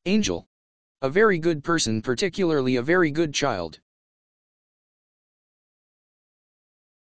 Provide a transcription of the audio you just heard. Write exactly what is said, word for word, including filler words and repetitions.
Angel. A very good person, particularly a very good child.